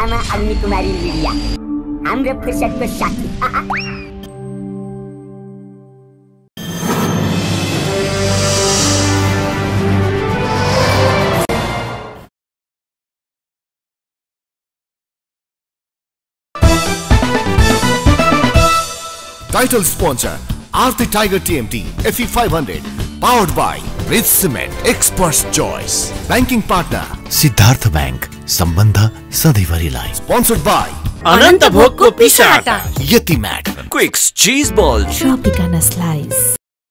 आमा अग्नि कुमारी लिडिया हाम्रो फुर्सदको साथी। Title sponsor Aarti Tiger TMT FE 500 powered by Rich Cement Expert's Choice. Banking partner Siddharth Bank सम्बन्ध सधैँभरिलाई। Sponsored by अनन्त भोगको पिसा आटा, Yetimat Quicks Cheese Ball, Tropicana Slice।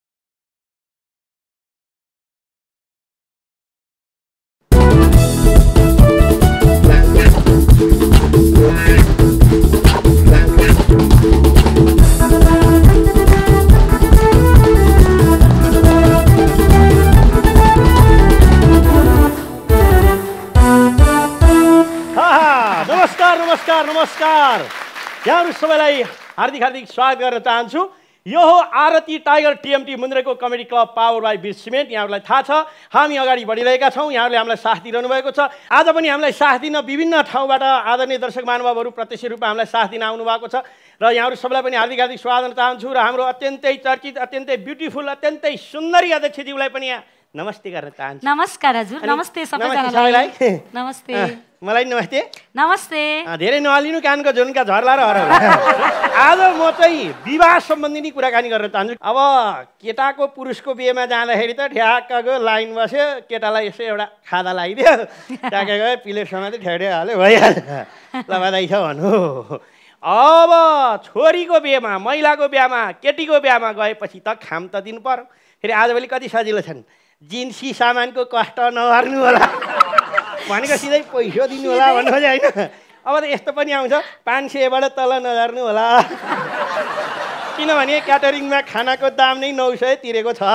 नमस्कार यहाँहरु सबैलाई हार्दिक स्वागत गर्न चाहन्छु। यो हो आरती टाइगर टीएमटी मुन्द्रेको कमेडी क्लब पावर बाइ बिच सिमेन्ट। यहाँहरुलाई थाहा छ हामी अगाडि बढिरहेका छौं। यहाँहरुले हामीलाई साथ दिइरहनु भएको छ। आज पनि हामीलाई साथ दिन विभिन्न ठाउँबाट आदरणीय दर्शक महानुभावहरु प्रत्यक्ष रूपमा हामीलाई साथ दिन आउनु भएको छ र यहाँहरु सबैलाई पनि हार्दिक स्वागत गर्न चाहन्छु। र हाम्रो अत्यन्तै चर्चित, अत्यन्तै ब्युटिफुल, अत्यन्तै सुन्दरी अध्यक्षज्यूलाई पनि यहाँ नमस्ते गर्न चाहन्छु। नमस्कार हजुर। नमस्ते सबैजनालाई। नमस्ते। मलाई नमस्ते। नमस्ते। धेरै नहालिनु कानको झुनका झर्ला र हरहर। आज म चाहिँ विवाह सम्बन्धी नै कुराकानी गर्न चाहन्छु। अब केटाको पुरुषको बिहेमा जाँदाखेरि त ठ्याक्क गयो, लाइन बस्यो, केटालाई यसो एउटा खादा लगाइदियो, ट्याक्क गयो, प्लेट समाते ठेडे हाल्यो, भइहाल्यो। ल बधाई छ भन्नु। अब छोरीको बिहेमा, महिलाको बिहामा, केटीको बिहामा गएपछि त खाम त दिनु पर्यो। फेरि आजभोलि कति सजिलो छन्, जिन्सी सामानको कष्ट नगर्नु होला भनेको सिधै पैसा दिनु होला भन्नु खोजे होइन। अब त यस्तो पनि आउँछ 500बाट तल नझर्नु होला, किनभने क्याटरिङमा खानाको दाम नै 900 तिरेको छ।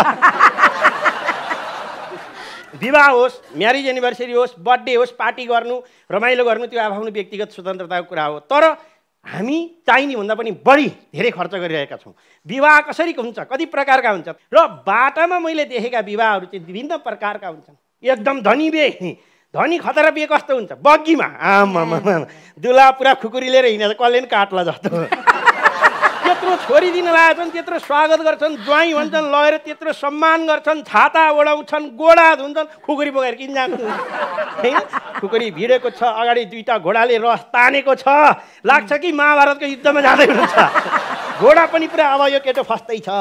विवाह होस्, म्यारिज एनिभर्सरी होस्, बर्थडे होस्, पार्टी गर्नु, रमाइलो गर्नु, त्यो आफ्नो व्यक्तिगत स्वतन्त्रताको कुरा हो। तर हामी चाहिने भन्दा पनि बढी धेरै खर्च गरिरहेका छौँ। विवाह कसरी हुन्छ, कति प्रकारका हुन्छ र बाटामा मैले देखेका विवाहहरू चाहिँ विभिन्न प्रकारका हुन्छन्। एकदम धनी बिहे, धनी खतरा बिहे कस्तो हुन्छ, बग्गीमा आमामा दुला पुरा खुकुरी लिएर हिँडेर कसले पनि काट्ला जस्तो। त्यत्रो छोरी दिन लागेको छन्, त्यत्रो स्वागत गर्छन्, ज्वाइँ भन्छन्, लगेर त्यत्रो सम्मान गर्छन्, छाता ओढाउँछन्, गोडा धुन्छन्, खुकुरी बोकेर किन जान्छ होइन। खुकुरी भिडेको छ, अगाडि दुईटा घोडाले रस तानेको छ, लाग्छ कि महाभारतको युद्धमा जाँदै हुनुहुन्छ। घोडा पनि पुरा अब यो केटो फस्दै छ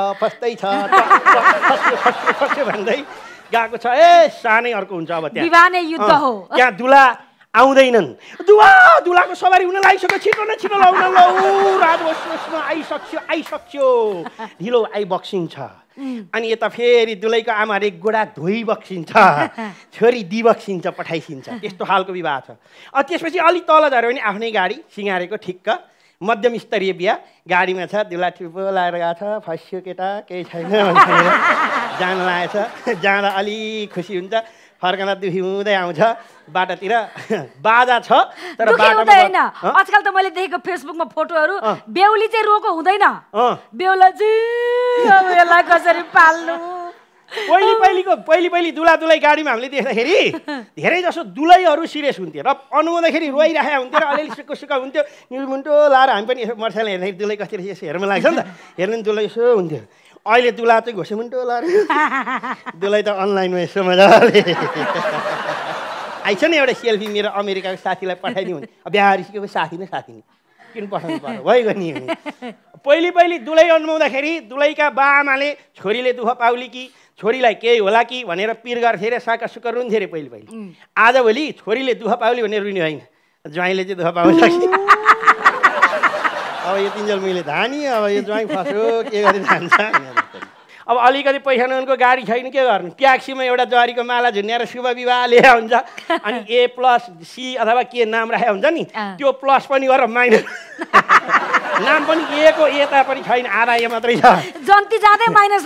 फस्यो भन्दै गएको छ। ए सानै अर्को हुन्छ। अब त्यहाँ विवाह नै युद्ध हो। त्यहाँ दुला आउँदैनन्, दुलाको सवारी हुन लागिसक्यो, छिटो न छिटो लाउन लौ, राजवंशमा आइसक्यो, ढिलो आइबक्सिन्छ। अनि यता फेरि दुलैको आमाले गोडा धोइ बक्सिन्छ, छोरी दिबक्सिन्छ, पठाइसिन्छ। त्यस्तो खालको विवाह छ। त्यसपछि अलिक तल झऱ्यो भने आफ्नै गाडी सिँगारेको ठिक्क मध्यम स्तरीय बिहा, गाडीमा छ, दुला टिप्पो लगाएर गएको छ, फस्यो केटा केही छैन भनेर जान लागेछ। जाँदा अलि खुसी हुन्छ, फर्कँदा दुखी हुँदै आउँछ। बाटातिर बाजा छ तर हुँदैन। आजकल त मैले देखेको फेसबुकमा फोटोहरू, बेहुली चाहिँ रोको हुँदैन, बेहुला चाहिँ यसलाई कसरी पाल्नु। पहिली दुला दुलै गाडीमा हामीले देख्दाखेरि धेरै जसो दुलैहरू सिरियस हुन्थ्यो र अनुहाउँदाखेरि रोइराखेका हुन्थ्यो र अलिअलि सुक्खा हुन्थ्यो, निलमुन्टो लाएर हामी पनि यसो मोटरसाइकल हेर्दाखेरि दुलै कसरी यसो हेर्नु लाग्छ नि त, हेर्नु दुलै यसो हुन्थ्यो। अहिले दुला चाहिँ घोसेमुन्टो लाएर दुलै त अनलाइनमा यसो मजाले आइछ नि एउटा सेल्फी मेरो अमेरिकाको साथीलाई पठाइदिउँ भने बिहा रिसेको साथी नै किन पठाउनु पर्यो भइगयो नि। पहिली दुलै अन्माउँदाखेरि दुलैका बाआमाले छोरीले दुःख पाउली कि छोरीलाई केही होला कि भनेर पिर गर्थे रे, साका सुक्का रुन्थे रे पहिली। आजभोलि छोरीले दुःख पाउली भनेर रुने होइन, ज्वाइँले चाहिँ दुःख पाउन सक्छ। अब यो तिनजल मैले धानी, अब यो ज्वाइँ फस्यो, के गरी जान्छ। अब अलिकति पैसा नहुनुको गाडी छैन, के गर्नु, ट्याक्सीमा एउटा जरीको माला झुन्याएर शुभ विवाह लिएर हुन्छ। अनि A+C अथवा के नाम राखेको हुन्छ नि, त्यो प्लस पनि गरेर माइनस नाम पनि ए को यता पनि छैन, आधा ए मात्रै छ, जन्ती जाँदै माइनस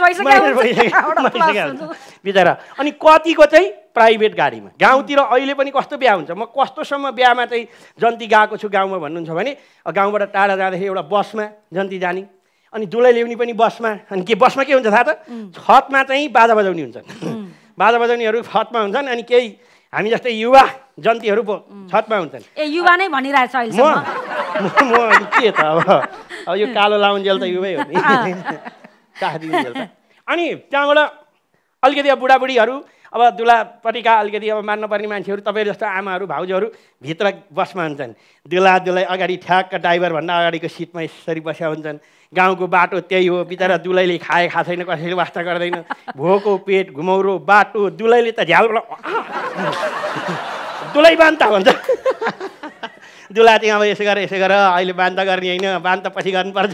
भइसक्यो बिचरा। अनि कतिको चाहिँ प्राइभेट गाडीमा। गाउँतिर अहिले पनि कस्तो बिहा हुन्छ, म कस्तोसम्म बिहामा चाहिँ जन्ती गएको छु गाउँमा भन्नुहुन्छ भने, गाउँबाट टाढा जाँदाखेरि एउटा बसमा जन्ती जाने, अनि दुलै ल्याउने पनि बसमा। अनि के बसमा के हुन्छ थाहा छ, छतमा चाहिँ बाजा बजाउने हुन्छन्, बाजा बजाउनेहरू छतमा हुन्छन्। अनि केही हामी जस्तै युवा जन्तीहरू पो छतमा हुन्छन्। ए युवा नै भनिरहेछ अहिलेसम्म। म के त अब यो कालो लाउन्जेल त युवै हो नि चाहदिन्जेल त। अनि त्यहाँबाट अलिकति अब बुढाबुढीहरू अब दुलापट्टिका अलिकति अब मान्नुपर्ने मान्छेहरू तपाईँहरू जस्तो आमाहरू भाउजूहरू भित्र बसमा हुन्छन्। दुलाई अगाडि ठ्याक्क ड्राइभरभन्दा अगाडिको सिटमा यसरी बसेका हुन्छन्। गाउँको बाटो त्यही हो, बिचरा दुलैले खाए छैन, कसैले वास्ता गर्दैन, भोको पेट घुमौरो बाटो, दुलैले त झ्यालबाट दुलै बान्ता भन्छ। दुला चाहिँ अब यसो गर अहिले बान्ता गर्ने होइन, बान्ता पछि गर्नुपर्छ।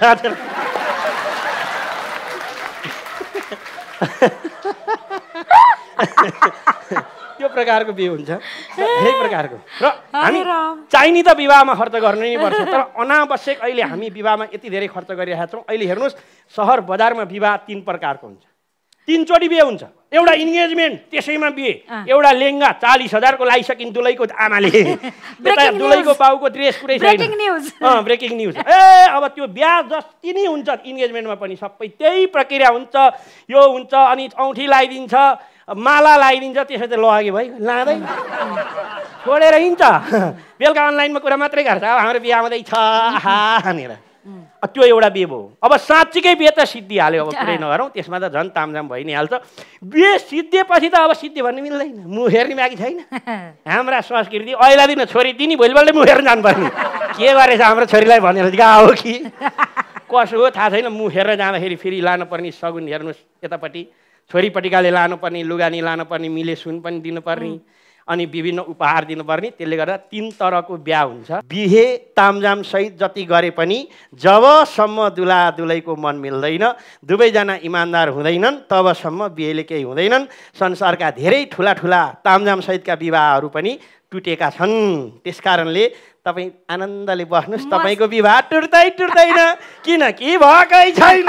त्यो प्रकारको बिहे हुन्छ, धेरै प्रकारको। र हामी चाहिने त विवाहमा खर्च गर्नु नै पर्छ, तर अनावश्यक अहिले हामी विवाहमा यति धेरै खर्च गरिरहेका छौँ। अहिले हेर्नुहोस् सहर बजारमा विवाह 3 प्रकारको हुन्छ, 3 चोटि बिहे हुन्छ। एउटा इन्गेजमेन्ट, त्यसैमा बिहे, एउटा लेङ्गा 40,000 को लगाइसकिन् दुलैको आमाले, दुलैको बाउको ड्रेस पुरै छैन। Breaking news. अब त्यो बिहा जति नै हुन्छ इन्गेजमेन्टमा पनि सबै त्यही प्रक्रिया हुन्छ। यो हुन्छ, अनि औँठी लगाइदिन्छ, माला लगाइदिन्छ, त्यसो त लग्यो भाइ लाँदै छोडेर हिँड्छ। बेलुका अनलाइनमा कुरा मात्रै गर्छ, अब हाम्रो बिहा आउँदै छ भनेर। त्यो एउटा बिहे भयो। अब साँच्चीकै बिहे त सिद्धिहाल्यो, अब कुरै नगरौँ, त्यसमा त झन् तामझाम भइ नै हाल्छ। बिहे सिद्धिएपछि त अब सिद्धि भन्ने मिल्दैन, मुख हेर्ने बाँकी छैन। हाम्रा संस्कृति अहिले दिन छोरी दिने भोलिपल्ट मुख हेर्न जानुपर्ने। के गरेछ हाम्रो छोरीलाई भनेर गाउँ कि कसो हो थाहा छैन। मुख हेरेर जाँदाखेरि फेरि लानुपर्ने सगुन हेर्नुहोस्, यतापट्टि छोरीपट्टिकाले लानुपर्ने लुगा नि लानुपर्ने, मिले सुन पनि दिनुपर्ने, अनि विभिन्न उपहार दिनुपर्ने। त्यसले गर्दा 3 तरहको बिहा हुन्छ। बिहे तामझाम सहित जति गरे पनि जबसम्म दुला दुलैको मन मिल्दैन, दुवैजना इमान्दार हुँदैनन्, तबसम्म बिहेले केही हुँदैनन्। संसारका धेरै ठुला तामझाम सहितका विवाहहरू पनि टुटेका छन्। त्यसकारणले तपाईँ आनन्दले बस्नुहोस्, तपाईँको विवाह टुट्दैन, किनकि भएकै छैन।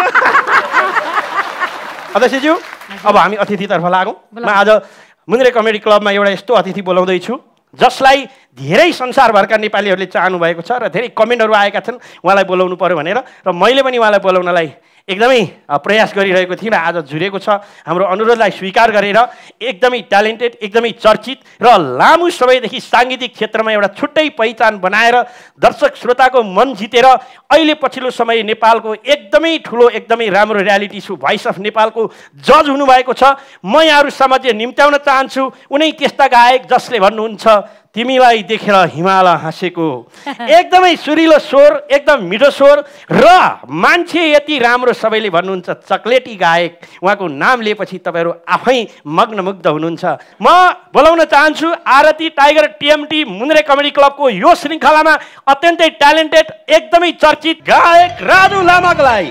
अध्यक्षज्यू, अब हामी अतिथितर्फ लागौँ। म आज मुन्द्रे कमेडी क्लबमा एउटा यस्तो अतिथि बोलाउँदैछु जसलाई धेरै संसारभरका नेपालीहरूले चाहनु भएको छ र धेरै कमेन्टहरू आएका छन् उहाँलाई बोलाउनु पर्यो भनेर, र मैले पनि उहाँलाई बोलाउनलाई एकदमै प्रयास गरिरहेको थिएँ र आज जुरेको छ। हाम्रो अनुरोधलाई स्वीकार गरेर एकदमै ट्यालेन्टेड, एकदमै चर्चित र लामो समयदेखि साङ्गीतिक क्षेत्रमा एउटा छुट्टै पहिचान बनाएर दर्शक श्रोताको मन जितेर अहिले पछिल्लो समय नेपालको एकदमै ठुलो, एकदमै राम्रो रियालिटी सो भोइस अफ नेपालको जज हुनुभएको छ। म यहाँहरू समाज निम्त्याउन चाहन्छु उनै त्यस्ता गायक जसले भन्नुहुन्छ तिमीलाई देखेर हिमाल हाँसेको, एकदमै सुरिलो स्वर, एकदम मिठो स्वर र मान्छे यति राम्रो, सबैले भन्नुहुन्छ चक्लेटी गायक। उहाँको नाम लिएपछि तपाईँहरू आफै मग्नमुग्ध हुनुहुन्छ। म बोलाउन चाहन्छु आरती टाइगर टिएमटी मुन्द्रे कमेडी क्लबको यो श्रृङ्खलामा अत्यन्तै ट्यालेन्टेड, एकदमै चर्चित गायक राजु लामालाई।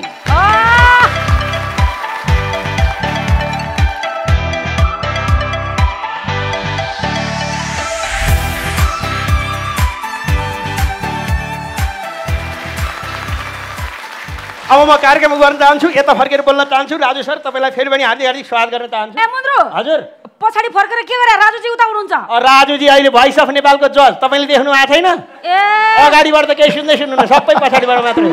अब म कार्यक्रम गर्न चाहन्छु, यता फर्केर बोल्न चाहन्छु। राजु सर, तपाईँलाई फेरि पनि हार्दिक स्वागत गर्न चाहन्छु। हजुर, पछाडि फर्केर के गरे? राजुजी उता हुनुहुन्छ? राजुजी अहिले भोइस अफ नेपालको जज, तपाईँले देख्नु भएको छैन? अगाडिबाट त केही सुन्दै सुन्नुहुन्न, सबै पछाडिबाट मात्रै।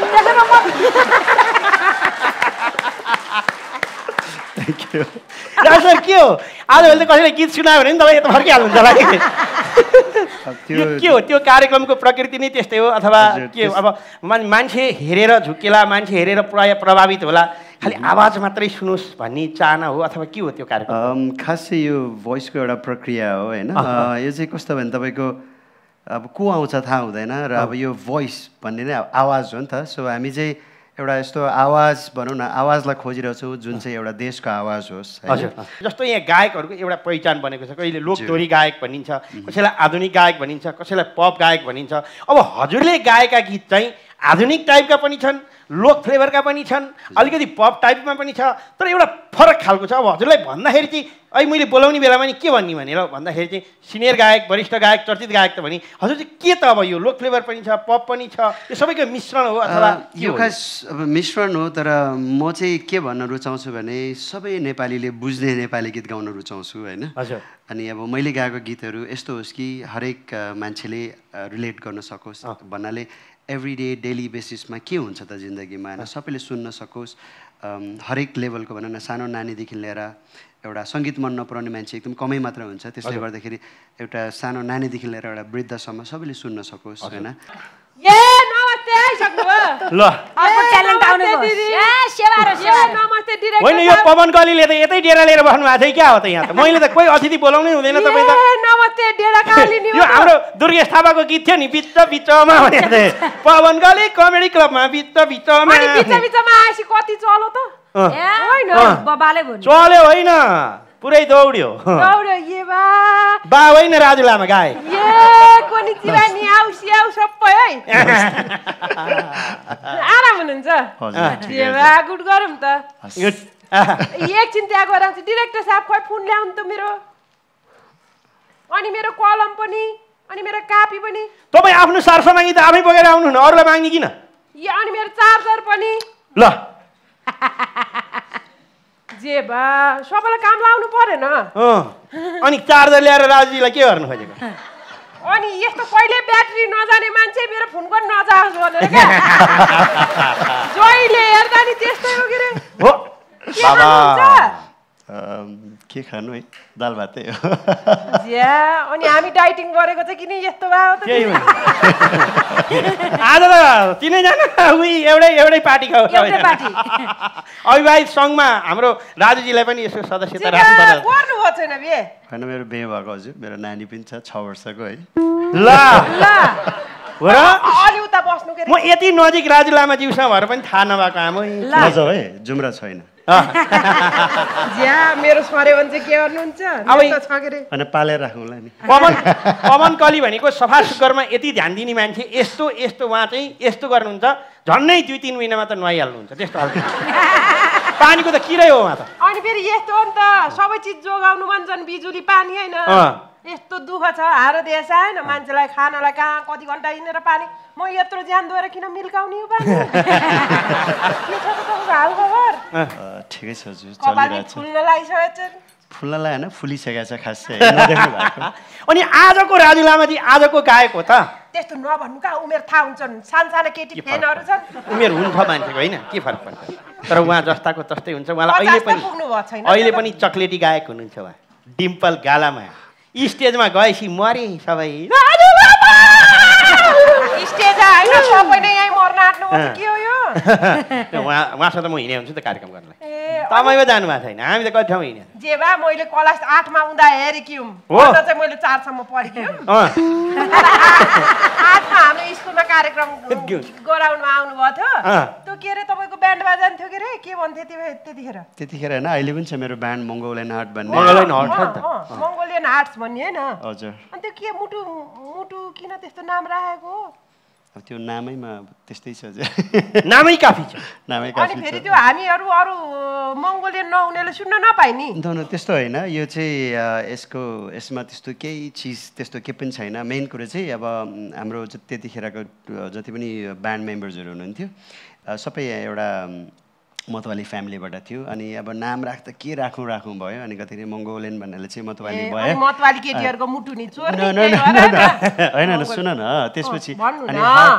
राजु सर, के हो आजभोलि त कसैले गीत सुनायो भने नि तपाईँ यता फर्किहाल्नुहुन्छ होला कि? के हो त्यो कार्यक्रमको प्रकृति नै त्यस्तै हो अथवा के हो? अब मान्छे हेरेर झुक्केला, मान्छे हेरेर प्राय प्रभावित होला, खालि आवाज मात्रै सुनोस् भन्ने चाहना हो अथवा के हो त्यो कार्यक्रम? खास चाहिँ यो भोइसको एउटा प्रक्रिया हो होइन। यो चाहिँ कस्तो भने तपाईँको अब को आउँछ थाहा हुँदैन, र अब यो भोइस भन्ने नै आवाज हो नि त। सो हामी चाहिँ एउटा यस्तो आवाज भनौँ न, आवाजलाई खोजिरहेछौँ जुन चाहिँ एउटा देशको आवाज होस्। हजुर, जस्तो यहाँ गायकहरूको एउटा पहिचान बनेको छ। कहिले लोकदोरी गायक भनिन्छ, कसैलाई आधुनिक गायक भनिन्छ, कसैलाई पप गायक भनिन्छ। अब हजुरले गाएका गीत चाहिँ आधुनिक टाइपका पनि छन्, लोक फ्लेभरका पनि छन्, अलिकति पप टाइपमा पनि छ, तर एउटा फरक खालको छ। अब हजुरलाई भन्दाखेरि चाहिँ अहिले मैले बोलाउने बेलामा नि के भन्ने भनेर भन्दाखेरि चाहिँ सिनियर गायक, वरिष्ठ गायक, चर्चित गायक त भने हजुर चाहिँ के त अब यो लोक फ्लेभर पनि छ, पप पनि छ, यो सबैको मिश्रण हो अथवा यो खास अब मिश्रण हो। तर म चाहिँ के भन्न रुचाउँछु भने सबै नेपालीले बुझ्ने नेपाली गीत गाउन रुचाउँछु होइन। हजुर, अनि अब मैले गाएको गीतहरू यस्तो होस् कि हरेक मान्छेले रिलेट गर्न सकोस् भन्नाले एभ्रिडे डेली बेसिसमा के हुन्छ त जिन्दगीमा होइन, सबैले सुन्न सकोस्। हरेक लेभलको भनौँ न, सानो नानीदेखि लिएर एउटा सङ्गीत मन नपराउने मान्छे एकदम कमै मात्र हुन्छ त्यसले गर्दाखेरि एउटा सानो नानीदेखि लिएर एउटा वृद्धसम्म सबैले सुन्न सकोस् होइन ल नमस्ते होइन यो पवन कलीले त यतै डेरा लिएर बस्नु भएको थियो क्या हो त यहाँ त मैले त कोही अतिथि बोलाउनै हुँदैन तपाईँ त नमस्ते डेरा काली नि यो हाम्रो दुर्गेश थापाको गीत थियो नि बिच बिचमा भनेको थिएँ पवन कली कमेडी क्लबमा बिच बिचमा आएपछि कति चलो त चल्यो होइन पुरै दौड्यो बा होइन राजु लामा गाए सबै है आराम हुनुहुन्छ गुड गरौँ त एकछिन त्यहाँ गएर डिरेक्टर साहब खोइ फोन ल्याउनु त मेरो अनि मेरो कलम पनि अनि मेरो कापी पनि तपाईँ आफ्नो सरसामानी त आफै बोकेर आउनु न अरूलाई माग्ने किन अनि मेरो चार्जर पनि ल जे बा सबैलाई काम लाउनु परेन अनि चार्जर ल्याएर राजुजीलाई के गर्नु खोजेको अनि यस्तो कहिले ब्याट्री नजाने मान्छे मेरो फोन पनि नजाओस् भनेर क्या जहिले हेर्दा नि त्यस्तै हो के रे हो के खानु है दाल भातै हो ज्या अनि हामी डाइटिङ गरेको चाहिँ किन यस्तो भयो त आज त तिनैजना उही एउटै पार्टीको अविवाहित सङ्घमा हाम्रो राजुजीलाई पनि यसो सदस्यता राख्नु गर्नुभएको छैन बे होइन मेरो बिहे भएको हजुर मेरो नानी पनि छ 6 वर्षको है ल हो र अलि उता बस्नु के म यति नजिक राजु लामा ज्यूसँग भएर पनि थाहा नभएको आमै नजाऊ है जुम्रा छैन ज्या मेरो सर्यो भने चाहिँ के गर्नुहुन्छ छ के रे अनि पालेर राखौँला नि पवन कली भनेको सफा सुग्घरमा यति ध्यान दिने मान्छे यस्तो यस्तो उहाँ चाहिँ यस्तो गर्नुहुन्छ झन्नै 2-3 महिनामा त नुहाइहाल्नुहुन्छ त्यस्तो खालको पानीको त किरै हो उहाँ त अनि फेरि यस्तो हो नि त सबै चिज जोगाउनु भन्छन् बिजुली पानी होइन यस्तो दुःख छ हारो देश आएन मान्छेलाई खानालाई कहाँ कति घन्टा हिँडेर पानी म यत्रो ज्यान दोहोर किन मिल्काउने हो पानी के छ त हाल खबर ठिकै छ हजुर चलिरहेछ फुल्न लागिसकेछ फुल्नलाई होइन फुलिसकेको छ खास चाहिँ नदेख्नु भएको अनि आजको राजु लामाजी आजको गायक हो त त्यस्तो नभन्नु कहाँ उमेर थाहा हुन्छन् सानसानो केटी फ्यानहरू छन् उमेर हुन्छ मान्छेको होइन के फरक पर्छ तर उहाँ जस्ताको तस्तै हुन्छ उहाँलाई अहिले पनि चक्लेटी गायक हुनुहुन्छ उहाँ डिम्पल गालामा स्टेजमा गएपछि मरे सबै स्टेज होइन सबै नै यहीँ मर्न आँट्नु के हो यो उहाँसँग त म हिँडे हुन्छु त कार्यक्रम गर्नलाई तपाईँको जानु भएको छैन हामी त कति ठाउँ हिँड्यो जे बा मैले क्लास 8 मा हुँदा हेरेकी हुँ चाहिँ मैले 4 सम्म पढेकी हुँ 8 मा हाम्रो स्कुलमा कार्यक्रम गराउनु आउनु भयो थियो त्यो के रे तपाईको ब्यान्ड बाजा थियो के रे के भन्थे त्यतिखेर हैन अहिले पनि छ मेरो ब्यान्ड मंगोलियन हार्ट भन्ने मंगोलियन हार्ट्स भन्ने हैन हजुर अनि त्यो के मुटु किन त्यस्तो नाम राखेको अब त्यो नामैमा त्यस्तै छ हजुर नामै काफी छ नामै काफी छ अनि फेरि त्यो हामीहरु अरु मंगोलियन नहुनेले सुन्न नपाइनी न त्यस्तो हैन यो चाहिँ यसमा त्यस्तो केही चीज त्यस्तो के पनि छैन मेन कुरा चाहिँ अब हाम्रो त्यतिखेरको जति पनि ब्यान्ड मेम्बर्सहरु हुनुहुन्थ्यो सबै एउटा मतवाली फ्यामिलीबाट थियो अनि अब नाम राख्दा के राखौं भयो अनि कतिले मंगोलियन भन्नाले चाहिँ मतवाली भयो मतवाली केटीहरुको मुटु नि चोर्ने हैन सुन न त्यसपछि अनि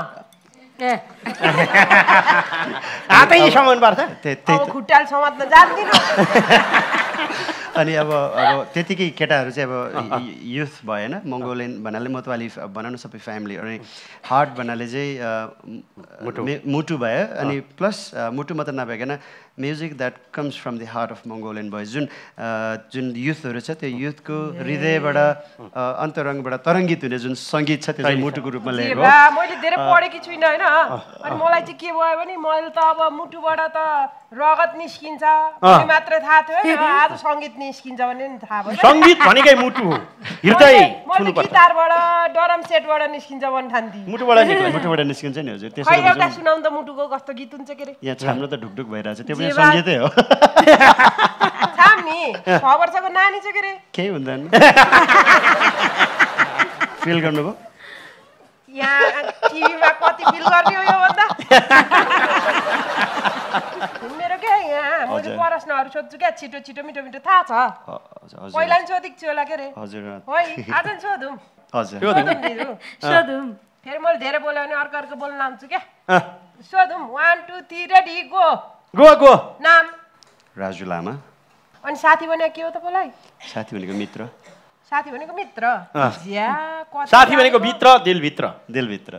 हातै समाउनु पर्छ त्यही खुट्टाल समात्न जान्दिन अनि अब त्यतिकै केटाहरू चाहिँ अब युथ भएन मंगोलियन भन्नाले मतवाली बनाउनु सबै फ्यामिली अनि हार्ट भन्नाले चाहिँ मुटु भयो अनि प्लस मुटु मात्र नभइकन music that comes from the heart of Mongolian voice जुन युथहरू छ त्यो युथको हृदयबाट अन्तरङ्गबाट तरङ्गित हुने जुन सङ्गीत छ त्यो चाहिँ मुटुको रूपमा ल्याएको हो मैले धेरै पढेकी छुइनँ हैन अनि मलाई चाहिँ के भयो भने मैले त अब मुटुबाट त रगत निस्किन्छ अनि मात्र थाहा थियो आज सङ्गीत निस्किन्छ भन्ने नि थाहा भयो सङ्गीत भनेकै मुटु हो हृदय मैले गिटारबाट ड्रम सेटबाट निस्किन्छ भन्न ठान्थे मुटुबाट निस्किन्छ नि हजुर त्यसो एउटा सुनाउँ त मुटुको कस्तो गीत हुन्छ के रे यहाँ छाम्नु त ढुकढुक भइरहेछ त्यो पनि सङ्गीतै हो छाम नि 6 वर्षको नानी छ के रे केही हुँदैन फिल गर्नुभयो यहाँ टिभीमा कति फिल गर्ने हो यो भन्दा मेरो के यहाँ मैले प्रश्नहरू सोध्छु क्या छिटो मिठो थाहा छ पहिला नि सोधेको छु होला के रे हजुर है आज नि सोधौँ हजुर सोधौँ फेरि मैले धेरै बोल्यो भने अर्को बोल्न आउँछु क्या सोधौँ 1 2 3 रेडी गो गो नाम राजु लामा अनि साथी भनेको के हो तपाईँलाई? साथी भनेको मित्र। साथी भनेको मित्र। ज्या कति साथी भनेको भित्र दिलभित्र। दिलभित्र।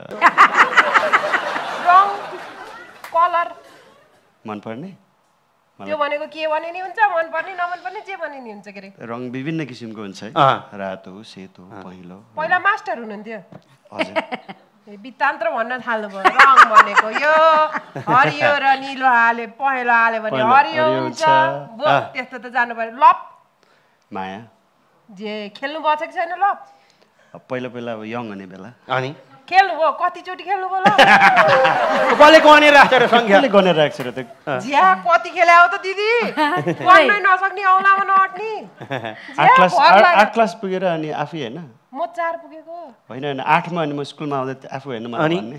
रङ कलर मनपर्ने त्यो भनेको के भने नि हुन्छ, मनपर्ने नमनपर्ने जे भने नि हुन्छ के अरे? रङ विभिन्न किसिमको हुन्छ है, रातो सेतो पहेँलो। पहिला मास्टर हुनुहुन्थ्यो। हजुर बित्तान्त्र भन्न थाल्नुभयो। रङ भनेको यो हरियो र निलो हाले पहेँलो हाल्यो भने हरियो हुन्छ। त्यस्तो त जानु पर्यो। लप माया जे खेल्नु भएको छ कि छैन लप? पहिला पहिला अब यङ हुने बेला। अनि खेल्नुभयो? कतिचोटि खेल्नुभयो ल? कसले गनेर राख्छ र सङ्ख्या? कसले गनेर राख्छ र त्यो? ज्या कति खेल्या हो त दिदी? गर्नै नसक्ने औलामा नअट्ने। 8 क्लास पुगेर अनि आफै होइन? म 4 पुगेको होइन होइन 8 मा अनि म स्कुलमा आउँदै आफू होइन मलाई भन्ने।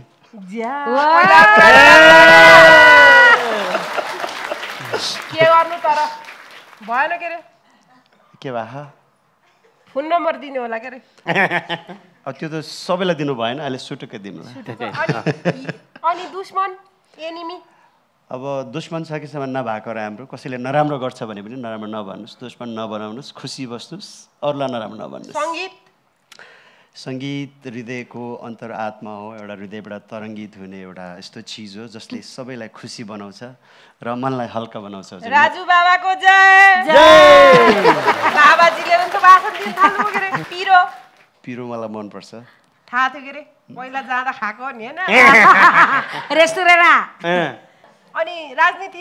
के गर्नु तर भएन के अरे? के भा फोन नम्बर दिनु होला के अरे? अब त्यो त सबैलाई दिनु भएन, अहिले सुटुक्कै दिनु। अनि दुश्मन एनिमी? अब दुश्मन सकेसम्म नभएको राम्रो। कसैले नराम्रो गर्छ भने पनि नराम्रो नभन्नुहोस्, दुश्मन नबनाउनुहोस्, खुसी बस्नुहोस्, अरूलाई नराम्रो नभन्नुहोस्। सङ्गीत? सङ्गीत हृदयको अन्तरात्मा हो, एउटा हृदयबाट तरङ्गित हुने एउटा यस्तो चिज हो जसले सबैलाई खुसी बनाउँछ र मनलाई हल्का बनाउँछ। राजु बाबाको जय जय। बाबाजीले पनि त भाषण दिन थाल्नुभयो के अरे? पिरो? पिरो मलाई मनपर्छ। थाहा थियो के अरे? पहिला जाँदा खाएको नि होइन? रेस्टुरेन्ट। अनि राजनीति?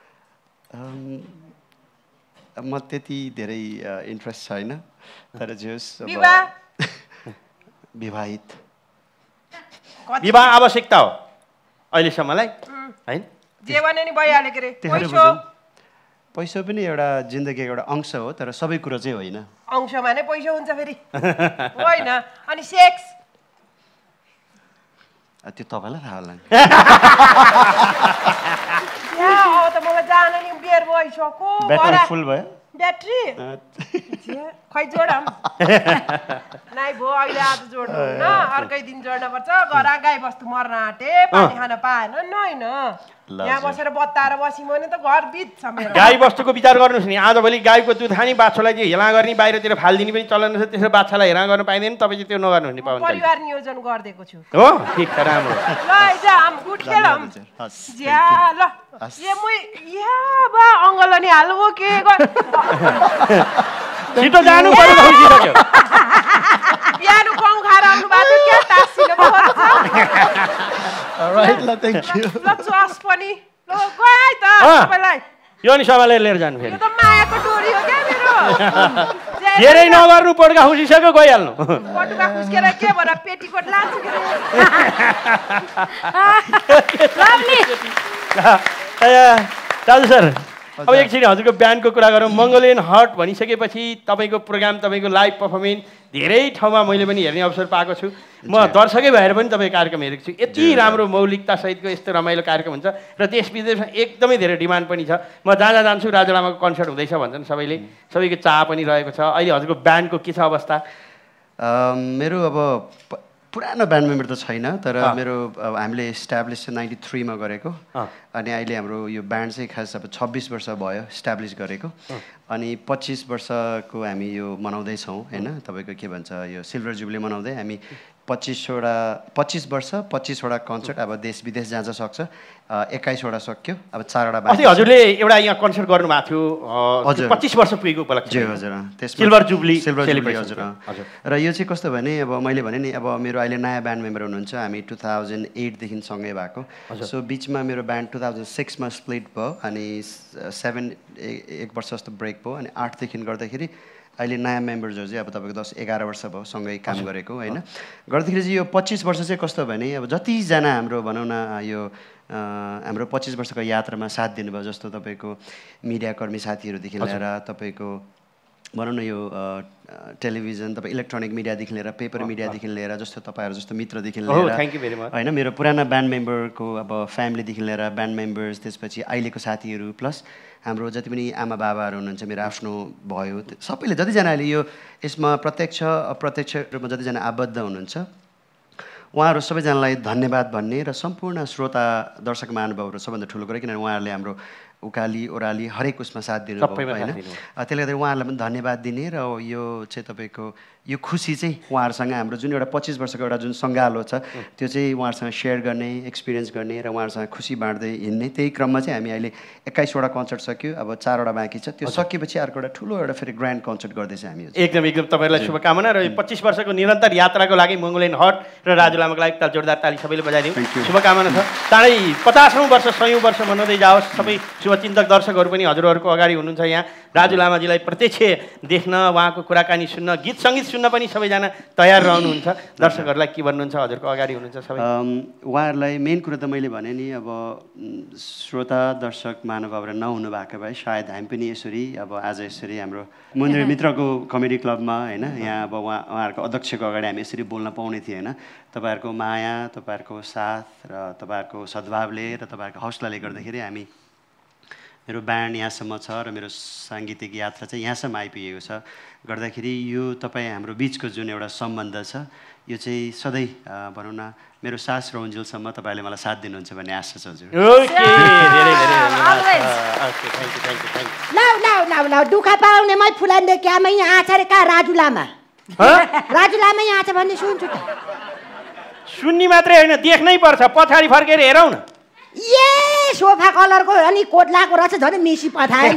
म त्यति धेरै इन्ट्रेस्ट छैन, तर जे होस् विवाह? विवाहित। विवाह आवश्यकता हो अहिलेसम्मलाई होइन? जे भने नि भइहाल्यो के अरे? पैसा? पैसा पनि एउटा जिन्दगीको एउटा अंश हो, तर सबै कुरो चाहिँ होइन। अंशमा नै पैसा हुन्छ फेरि होइन? अनि सेक्स? त्यो तपाईँलाई थाहा होला नि। अब त मलाई जान नि बेर भइसक्यो। ब्याट्री फुल भयो? ब्याट्री खै जोडम नाइ भयो अहिले। आज जोड्नु होइन, अर्कै दिन जोड्नुपर्छ। घर गाई बस्तु मर्न आँटे, पानी खान पाएन होइन? यहाँ बसेर बत्ताएर बस्यौँ भने त घर बित्छ मेरो। गाई बस्तुको विचार गर्नुहोस् नि। आजभोलि गाईको दुध खाने बाछोलाई चाहिँ हेला गर्ने बाहिरतिर फालिदिने पनि चलन छ। त्यसो बाछालाई हेला गर्न पाइँदैन। तपाईँ चाहिँ त्यो नगर्नुहोस् नि। पाउनु परिवार नियोजन गरिदिएको छु हो? ठिक छ, राम्रो। ल जाम गुड खेलम ज्या ल ये मुई या बा अङ्गल नि हाल्नु के छिटो जानु पर्यो। भइसक्यो। बिहान गाउँ खाएर आउनु भएको क्या टाँसिनु पर्छ। अलराइट ल थ्यांक यू। ल चस पनि ल गए त तपाईलाई। यो नि सवालले लिएर जानु फेरि। यो त मायाको डोरी हो क्या मेरो। धेरै नगर्नु, पड्का खुसिसक्यो गइहाल्नु। पटुका खुस्केर के भएर पेटीकोट लान्छु के दाजु सर, अब एकछिन हजुरको ब्यान्डको कुरा गरौँ। मङ्गोलियन हर्ट भनिसकेपछि तपाईँको प्रोग्राम, तपाईँको लाइभ पर्फर्मेन्स धेरै ठाउँमा मैले पनि हेर्ने अवसर पाएको छु। म दर्शकै भएर पनि तपाईँको कार्यक्रम हेरेको छु। यति राम्रो मौलिकतासहितको यस्तो रमाइलो कार्यक्रम हुन्छ र देश विदेशमा एकदमै धेरै डिमान्ड पनि छ। म जहाँ जान्छु राजा लामाको कन्सर्ट हुँदैछ भन्छन् सबैले, सबैको चाह पनि रहेको छ। अहिले हजुरको ब्यान्डको के छ अवस्था? मेरो अब पुरानो ब्यान्ड मेम्बर त छैन, तर मेरो हामीले इस्टाब्लिस 93 मा गरेको। अनि अहिले हाम्रो यो ब्यान्ड चाहिँ खास अब 26 वर्ष भयो इस्टाब्लिस गरेको। अनि 25 वर्षको हामी यो मनाउँदैछौँ होइन? तपाईँको के भन्छ यो सिल्भर जुब्ली मनाउँदै हामी 25 वर्ष 25वटा कन्सर्ट अब देश विदेश जहाँ जहाँ सक्छ। 21वटा सक्यो, अब 4वटा बाँकी। हजुरले एउटा यहाँ कन्सर्ट गर्नुभएको थियो, 25 वर्ष पुगेको उपलक्ष्य। हजुर सिल्भर जुब्ली हजुर। र यो चाहिँ कस्तो भने अब मैले भने नि अब मेरो अहिले नयाँ ब्यान्ड मेम्बर हुनुहुन्छ। हामी 2008 देखि सँगै भएको। सो बिचमा मेरो ब्यान्ड 2006 मा स्प्लिट भयो अनि 1 वर्ष जस्तो ब्रेक भयो। अनि 8 देखि गर्दाखेरि अहिले नयाँ मेम्बर्सहरू चाहिँ अब तपाईँको 10-11 वर्ष भयो सँगै काम गरेको होइन? गर्दाखेरि चाहिँ यो 25 वर्ष चाहिँ कस्तो भने अब जतिजना हाम्रो भनौँ न यो हाम्रो 25 वर्षको यात्रामा साथ दिनुभयो, जस्तो तपाईँको मिडियाकर्मी साथीहरूदेखि लिएर तपाईँको भनौँ न यो टेलिभिजन, तपाईँ इलेक्ट्रोनिक मिडियादेखि लिएर पेपर मिडियादेखि लिएर जस्तो तपाईँहरू जस्तो मित्रदेखि लिएर होइन, मेरो पुराना ब्यान्ड मेम्बरको अब फ्यामिलीदेखि लिएर ब्यान्ड मेम्बर्स, त्यसपछि अहिलेको साथीहरू, प्लस हाम्रो जति पनि आमा बाबाहरू हुनुहुन्छ मेरो आफ्नो भयो, सबैले जतिजना अहिले यो यसमा प्रत्यक्ष अप्रत्यक्ष रूपमा जतिजना आबद्ध हुनुहुन्छ उहाँहरू सबैजनालाई धन्यवाद भन्ने र सम्पूर्ण श्रोता दर्शक महानुभावहरू सबभन्दा ठुलो कुरा, किनभने उहाँहरूले हाम्रो उकाली ओह्राली हरेक उसमा साथ दिनुभयो होइन त्यसले गर्दा उहाँहरूलाई पनि धन्यवाद दिने र यो चाहिँ तपाईँको यो खुसी चाहिँ उहाँहरूसँग हाम्रो जुन एउटा 25 वर्षको एउटा जुन सङ्गालो छ त्यो चाहिँ उहाँहरूसँग सेयर गर्ने एक्सपिरियन्स गर्ने र उहाँहरूसँग खुसी बाँड्दै हिँड्ने त्यही क्रममा चाहिँ हामी अहिले 21वटा कन्सर्ट सक्यो अब 4वटा बाँकी छ त्यो सकेपछि अर्को एउटा ठुलो एउटा फेरि ग्रान्ड कन्सर्ट गर्दैछ हामी एकदम एकदम तपाईँलाई शुभकामना र 25 वर्षको निरन्तर यात्राको लागि मङ्गोलियन हट र राजु लामाको लागि एकताल जोरदार ताली सबैले बजाइदिउँ शुभकामना छ चाँडै 50औं वर्ष 100औं वर्ष मनाउँदै जाओस् सबै शुभचिन्तक दर्शकहरू पनि हजुरहरूको अगाडि हुनुहुन्छ यहाँ राजु लामाजीलाई प्रत्यक्ष देख्न उहाँको कुराकानी सुन्न गीत सङ्गीत सुन्न पनि सबैजना तयार रहनुहुन्छ दर्शकहरूलाई के भन्नुहुन्छ हजुरको अगाडि हुनुहुन्छ सबै उहाँहरूलाई मेन कुरो त मैले भने नि अब श्रोता दर्शक महानुभावहरू नहुनु भएको भए सायद हामी पनि यसरी अब आज यसरी हाम्रो मन्दिर मित्रको कमेडी क्लबमा होइन यहाँ अब उहाँहरूको अध्यक्षको अगाडि हामी यसरी बोल्न पाउने थिएँ होइन तपाईँहरूको माया तपाईँहरूको साथ र तपाईँहरूको सद्भावले र तपाईँहरूको हौसलाले गर्दाखेरि हामी मेरो ब्यान्ड यहाँसम्म छ र मेरो साङ्गीतिक यात्रा चाहिँ यहाँसम्म आइपुगेको छ गर्दाखेरि यो तपाईँ हाम्रो बिचको जुन एउटा सम्बन्ध छ यो चाहिँ सधैँ भनौँ न मेरो सास र उन्जेलसम्म तपाईँले मलाई साथ दिनुहुन्छ भन्ने आशा छ हजुर ल दुःख पाउने मै फुलान्ने क्यामै यहाँ छ रे कहाँ राजु लामा यहाँ छ भन्ने सुन्छु त सुन्ने मात्रै होइन देख्नै पर्छ पछाडि फर्केर हेरौँ न ए सोफा कलरको अनि कोट लाएको रहेछ झन् मिसी पठाए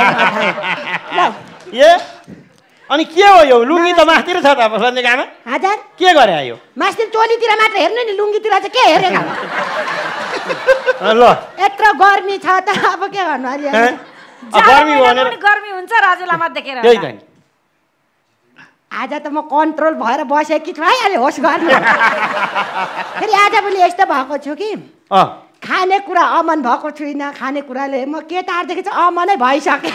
ए अनि के हो यो लुङ्गी त मास्तिर छ त फुलान्ने आमा हजुर के गरे आयो मास्तिर चोलीतिर मात्र हेर्नु नि लुङ्गीतिर चाहिँ के हेरेको ल यत्रो गर्मी छ त अब के गर्नु गर्मी हुन्छ राजु लामा देखेर त्यही त नि आज त म कन्ट्रोल भएर बसेकी छु है अहिले होस् गर्नु फेरि आज पनि यस्तो भएको छु कि खानेकुरा अमन भएको छुइनँ खानेकुराले म केटाहरूदेखि चाहिँ अमनै भइसकेँ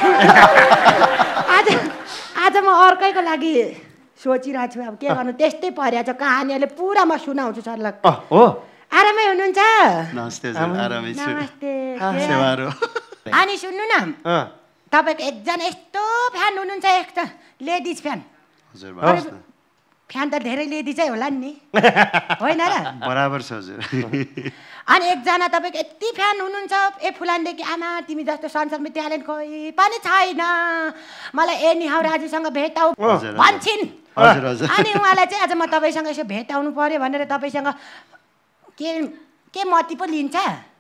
आज म अर्कैको लागि सोचिरहेको छु अब के गर्नु त्यस्तै परिरहेको छ कहानीहरूले पुरा म सुनाउँछु सरलाई आरामै हुनुहुन्छ नमस्ते अनि सुन्नु न तपाईँको एकजना यस्तो फ्यान हुनुहुन्छ एकजना लेडिज फ्यान फ्यान त धेरै लेडिजै होला नि होइन र बराबर छ हजुर अनि एकजना तपाईँको यति फ्यान हुनुहुन्छ ए फुलानदेखि आमा तिमी जस्तो संसारमा ट्यालेन्ट कोही पनि छैन मलाई एनी हाउ राजुसँग भेटाउ भन्छन् अनि उहाँलाई चाहिँ आज म तपाईँसँग यसो भेटाउनु पर्यो भनेर तपाईँसँग के मती पो लिन्छ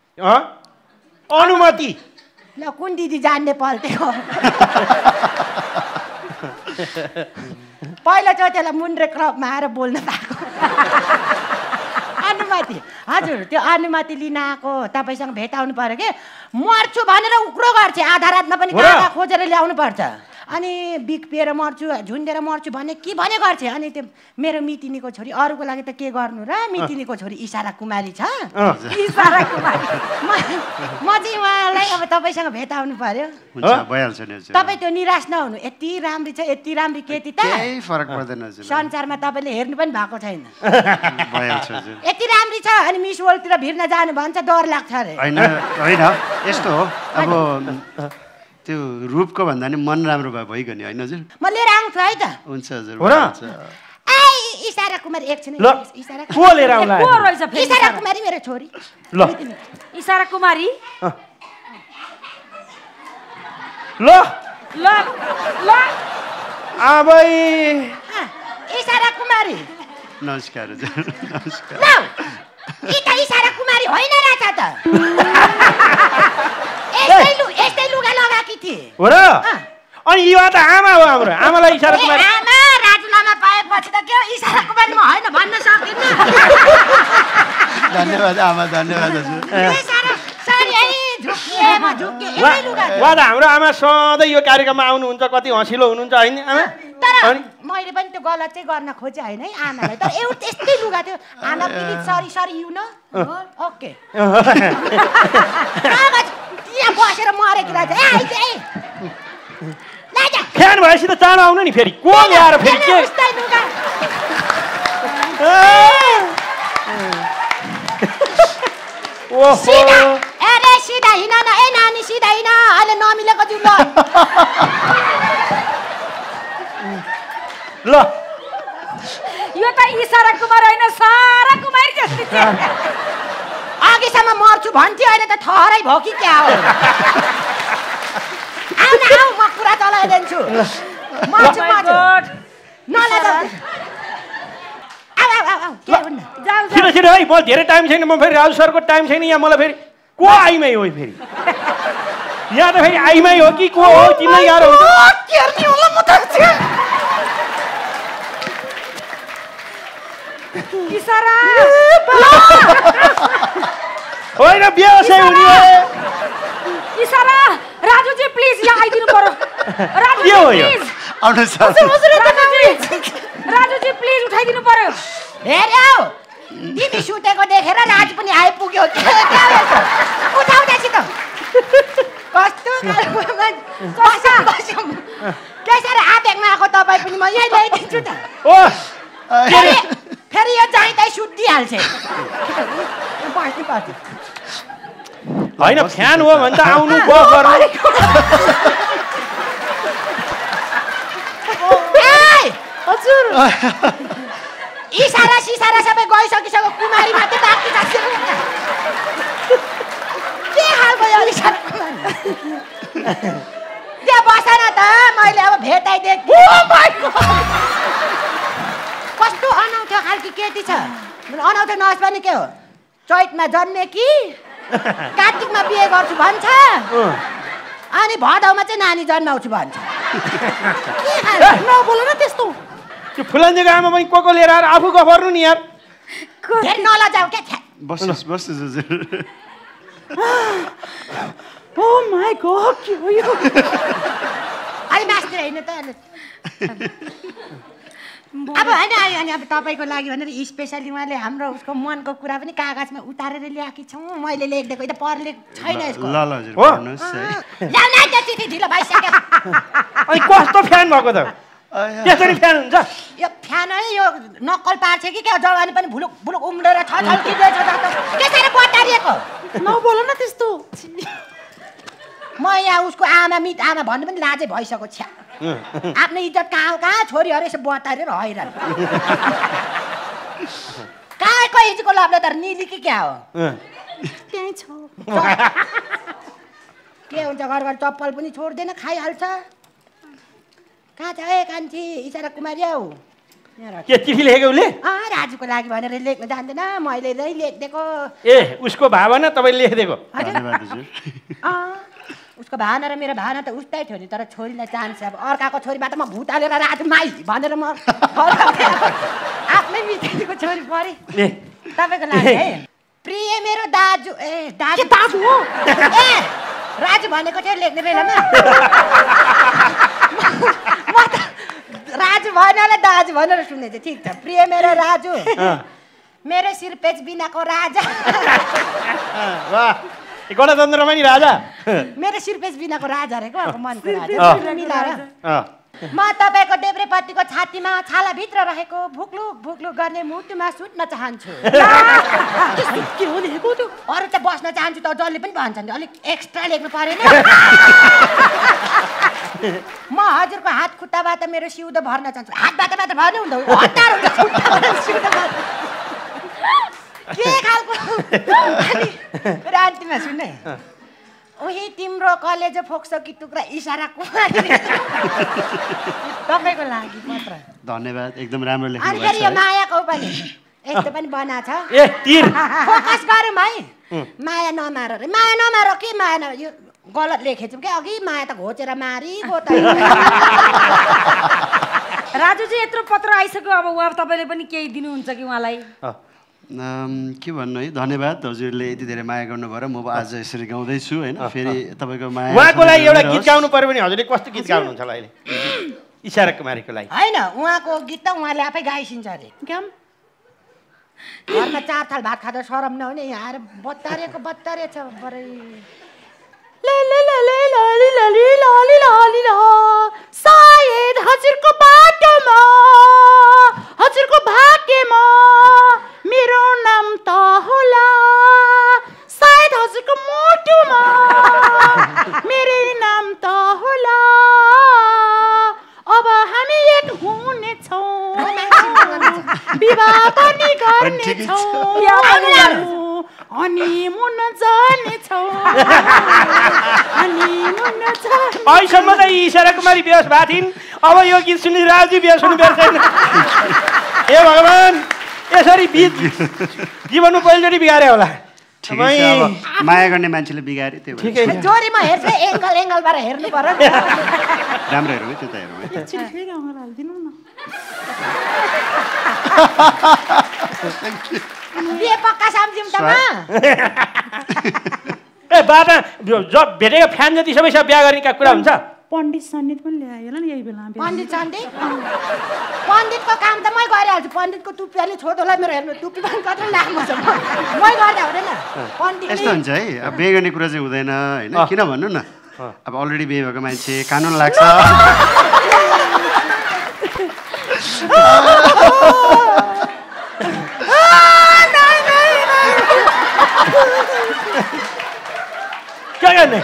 अनुमति ल कुन दिदी जान्ने पल्टे हो पहिलोचोटि मुन्ड्रे क्लबमा आएर बोल्न पाएको अनुमति हजुर त्यो अनुमति लिन आएको तपाईँसँग भेटाउनु पर्यो कि मर्छु भनेर उक्रो गर्छ आधा रातमा पनि काका खोजेर ल्याउनु पर्छ अनि बिक पिएर मर्छु झुन्डेर मर्छु भन्ने के भने गर्छ अनि त्यो मेरो मितिनीको छोरी अरूको लागि त के गर्नु र मितिनीको छोरी इसारा कुमारी छ इसारा कुमारी म चाहिँ उहाँलाई अब तपाईँसँग भेटाउनु पर्यो तपाईँ त्यो निराश नहुनु यति राम्री छ यति राम्री केटी त फरक पर्दैन संसारमा तपाईँले हेर्नु पनि भएको छैन यति राम्री छ अनि मिस वर्ल्डतिर भिर्न जानु भन्छ डर लाग्छ अरे होइन यस्तो हो अब त्यो रूपको भन्दा नि मन राम्रो भए भइगयो नि होइन हजुर म लिएर आउँछु है त हुन्छ हजुर इसारा कुमारी एकछिन को लिएर आउला को रहेछ फेरि इसारा कुमारी मेरो छोरी ल इसारा कुमारी ल ल ल आबै इसारा कुमारी नमस्कार हजुर नमस्कार ल इसारा कुमारी होइन रहेछ त यस्तै लुगा लगाएकी थिए हो र अनि यो त आमा हो हाम्रो आमालाई इसारा कुमारी आमा राजु लामा पाएपछि त के इसारा कुमारी म होइन भन्न सकिन्न धन्यवाद आमा धन्यवाद हजुर वा त हाम्रो आमा सधैँ यो कार्यक्रममा आउनुहुन्छ कति हँसिलो हुनुहुन्छ होइन आमा तर मैले पनि त्यो गलत चाहिँ गर्न खोजेँ होइन है आमालाई तर एउटा त्यस्तै लुगा थियो आमा प्लिज सरी यु न ओके यहाँ बसेर मरेकी रहेछ फ्यान भएपछि त चाँडो आउनु नि फेरि को ल्याएर फेरि के अरे सिधा हिँड न ए नानी सिधा हिँड अहिले नमिलेको जिउ ल यो त इसारा कुमार होइन सारा कुमारी जस्तै छ अघिसम्म मर्छु भन्थ्यो अहिले त थरै भयो कि क्या हो आऊ म कुरा चलाइदिन्छु मर्छु नलैजाऊ आऊ के हुन्न छिटो छिटो है म धेरै टाइम छैन म फेरि राजु सरको टाइम छैन यहाँ मलाई फेरि को आइमै हो फेरि यहाँ त फेरि आइमै हो कि को हो तिमीलाई गाह्रो इसारा होइन बेहोसै हुने इसारा राजुजी प्लिज यहाँ आइदिनु पर्यो राजुजी के हो यो? प्लिज आउनुहोस् राजुजी प्लिज उठाइदिनु पर्यो हेर्यौ तिमी सुतेको देखेर राज पनि आइपुग्यो उठाउँदैछ त कस्तो त्यसरी आवेगमा आएको तपाईँ पनि म यही ल्याइदिन्छु त ओ फेरि यो जाँदै सुत्दिहाल्छ होइन फ्यान हो भने त आउनु गफ गरौँ हजुर इसारा सिसारा सबै गइसकिसक्यो कुमारी मात्रै बाँकी छ के खालको यो इसारा कुमारी त्यहाँ बस न त मैले अब भेटाइदिएँ कस्तो अनौठो खालको केटी छ अनौठो नहोस् पनि के हो चैतमा जन्मे कि कार्तिकमा बिहे गर्छु भन्छ अनि भदौमा चाहिँ नानी जन्माउँछु भन्छ नबोल न त्यस्तो त्यो फुलन्जेको आमा पनि को लिएर आएर आफू गफ गर्नु नि यार धेरै नलजाऊ क्या बस्नुहोस् हजुर ओ माय गॉड के हो यो अलि मास्टर हैन त अब हैन अनि अब तपाईको लागि भनेर स्पेशली उहाँले हाम्रो उसको मनको कुरा पनि कागजमा उतारेर ल्याएकी छौँ मैले लेखिदिएको त परले छैन यसको ल हजुर भन्नुहोस् है ल्याउ न त्यो चिठी ढिलो भइसक्यो अनि कस्तो फ्यान भएको त त्यसरी फ्यान हुन्छ यो फ्यान है यो नक्कल पार्छ कि क्या जवानी पनि भुलुक भुलुक उम्लेर छछल्किँदैछ के साह्रो बतारिएको नबोल न त्यस्तो म यहाँ उसको आमा मित आमा भन्नु पनि लाजै भइसक्यो छ्या आफ्नो इज्जत कहाँ छोरीहरू यसो बतारेर हैरान कहाँको हिजोको लब्ले त निली कि क्या हो त्यही छ के हुन्छ घर घर चप्पल पनि छोड्दैन खाइहाल्छ कहाँ छ ए कान्छी इसारा कुमारी हौ के चिठी लेखेको उसले राजुको लागि भनेर लेख्न जान्दैन मैले नै लेखिदिएको ए उसको भावना तपाईँले लेखिदिएको धन्यवाद हजुर उसको भावना र मेरो भावना त उस्तै थियो नि तर छोरीलाई चाहन्छ अब अर्काको छोरीबाट म भूत हालेर राजु माई भनेर म आफ्नै मित्रको छोरी परे तपाईँको लागि है प्रिय मेरो दाजु ए दाजु हो ए राजु भनेको थियो लेख्ने बेलामा म त राजु भनेर दाजु भनेर सुने चाहिँ ठिक छ प्रिय मेरो राजु मेरो शिरपेच बिनाको राजा गणतन्त्रमा नि राजा मेरो शिरपेच बिनाको राजा रहेको अब मनको राजा मिलाएर म तपाईँको देब्रेपट्टिको छातीमा छालाभित्र रहेको भुक्लुक भुक्लुक गर्ने मुटुमा सुत्न चाहन्छु के हो लेखेको त्यो अरू चाहिँ बस्न चाहन्छु त जसले पनि भन्छ नि अलिक एक्स्ट्रा लेख्नु परेन म हजुरको हात खुट्टाबाट मेरो सिउँदो भर्न चाहन्छु हातबाट मात्र भर्नु हुँदैन हतार हुन्छ के खालको रान्तिमा सुन्ने उही तिम्रो कलेजो फोक्सो कि टुक्रा इसारा कुमारी तपाईँको लागि पत्र धन्यवाद एकदम राम्रो लेख्नु अनि फेरि यो मायाको पनि यस्तो पनि बना छ ए तीर फोकस गरौँ है माया नमार रे माया नमार के माया न यो गलत लेखेछौँ क्या अघि माया त घोचेर मारिगयो त राजुजी यत्रो पत्र आइसक्यो अब उहाँ तपाईँले पनि केही दिनुहुन्छ कि उहाँलाई के भन्नु है धन्यवाद हजुरले यति धेरै माया गर्नुभयो र म आज यसरी गाउँदैछु होइन फेरि तपाईँको माया उहाँको लागि एउटा गीत गाउनु पर्यो भने हजुरले कस्तो गीत गाउनुहुन्छ होला अहिले इसारा कुमारीको लागि होइन उहाँको गीत त उहाँले आफै गाइसिन्छ अरे क्याम घरमा 4 थाल भात खाँदा शरम नहुने यहाँ आएर बत्तारेको बत्तारे छ बरै सायद हजुरको बाटोमा हजुरको भाग्यमा मेरो नाम त होला सायद हजुरको मुटुमा मेरो नाम त होला अब हामी एक हुनेछौँ विवाह पनि गर्नेछौँ हनीमुन जानेछौ हनीमुन जाने अहिलेसम्म त इसारा कुमारी बेहोस भएको थिइन् अब यो गीत सुनि राजु बेहोस हुनु बेहोस छैन हे भगवान् यसरी जीवनमा पहिलोचोटि बिगारे होला ठिकै छ अब माया गर्ने मान्छेले बिगारे त्यो ठिकै छ जोरीमा हेर्छ एङ्गलबाट हेर्नु पर्यो राम्रो हेरौँ है त्यता हेरौँ है बिहे पक्का सम्झिउँ त ए बाबा भेटेको फ्यान जति सबैसँग बिहा गर्नेका कुरा हुन्छ पण्डित सण्डित पनि ल्यायो होला नि यही बेला पण्डितको काम त मै गरिहाल्छु पण्डितको टुप्पी अलि छोटोलाई मेरो हेर्नु टुप्पी पनि कति लाग्नु छ मै गर्दा हुँदैन पण्डित यस्तो हुन्छ है अब बिहे गर्ने कुरा चाहिँ हुँदैन होइन किन भन्नु न अब अलरेडी बिहे भएको मान्छे कानुन लाग्छ के गर्ने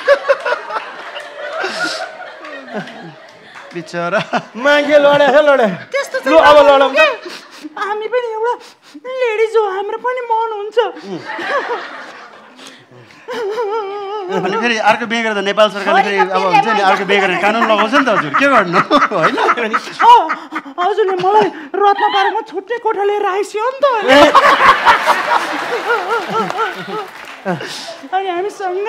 बिचरा मान्छे लडे त्यस्तो लु अब लडौँ त हामी पनि एउटा लेडिज हो हाम्रो पनि मन हुन्छ अनि फेरि अर्को बिहे गरेर नेपाल सरकारले फेरि अब हुन्छ नि अर्को बिहे गरेर कानुन लगाउँछ नि त हजुर के गर्नु होइन हजुरले मलाई रत्न पार्कमा छुट्टै कोठा लिएर आइसक्यो नि त अनि हामी सँगै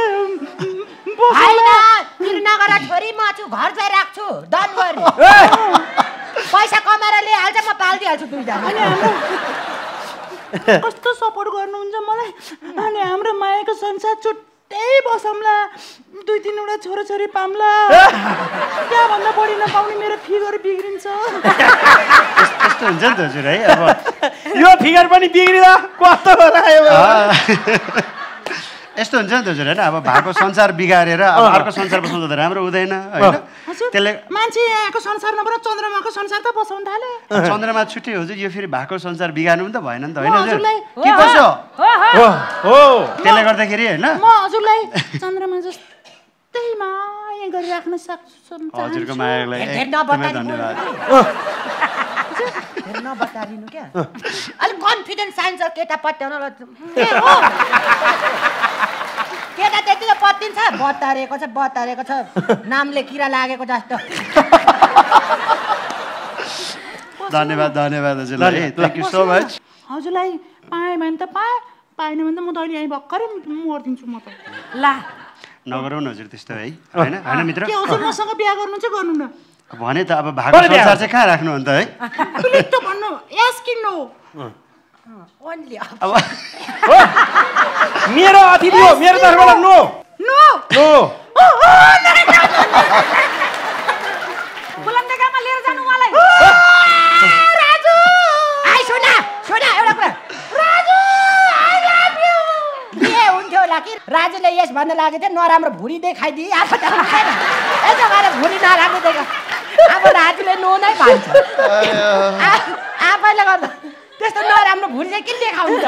नगर छोरी म छु घर चाहिँ राख्छु डन गरी पैसा कमाएर लिइहाल्छ म पालिदिइहाल्छु दुईजना कस्तो सपोर्ट गर्नुहुन्छ मलाई अनि हाम्रो मायाको संसार छुट्टै बसौँला 2-3वटा छोराछोरी पाम्ला त्यहाँभन्दा बढी नपाउने मेरो फिगर बिग्रिन्छ यस्तो हुन्छ नि त हजुर है अब यो फिगर पनि बिग्रिँदा कस्तो होला यस्तो हुन्छ नि त हजुर होइन अब भएको संसार बिगारेर अब अर्को संसार बसाउँदा त राम्रो हुँदैन होइन त्यसले मान्छे यहाँको संसार नभएर चन्द्रमाको संसार त बसाउन थाले चन्द्रमा छुट्टै हजुर यो फेरि भएको संसार बिगार्नु पनि त भएन नि त होइन हजुर के कसो हो त्यसले गर्दाखेरि होइन म हजुरलाई चन्द्रमा जस्तै माया गरी राख्न सक्छु हजुरको मायालाई एकदमै धन्यवाद नबतारिनु क्या अलिक कन्फिडेन्स चाहिन्छ केटा पत्याउनलाई केटा त्यति त पत्तिन्छ बतारेको छ नामले किरा लागेको जस्तो धन्यवाद हजुरलाई थ्याङ्क यू सो मच हजुरलाई पाएँ भने त पाएन भने त म त अहिले यहीँ भर्खरै मरिदिन्छु म त ला नगरौँ न हजुर त्यस्तो है होइन मित्र के हजुर मसँग बिहा गर्नु चाहिँ गर्नु न भने त अब भएको संसार चाहिँ कहाँ राख्नु अन्त है प्लिज त भन्नु यस कि नो ओन्ली अब मेरो अतिथि हो मेरो तर्फबाट नो नो नो बुलन्देगामा लिएर जानु मलाई राजु आइ सुना एउटा कुरा राजु आई लभ यु के हुन्थ्यो होला कि राजुले यस भन्न लागेको थियो नराम्रो भुँडी देखाइदिए आफू त यसो गरेर भुँडी नराम्रो देखा अब राजुले नो नै भन्छ आफैले गर्दा त्यस्तो नराम्रो भुँडी चाहिँ किन देखाउनु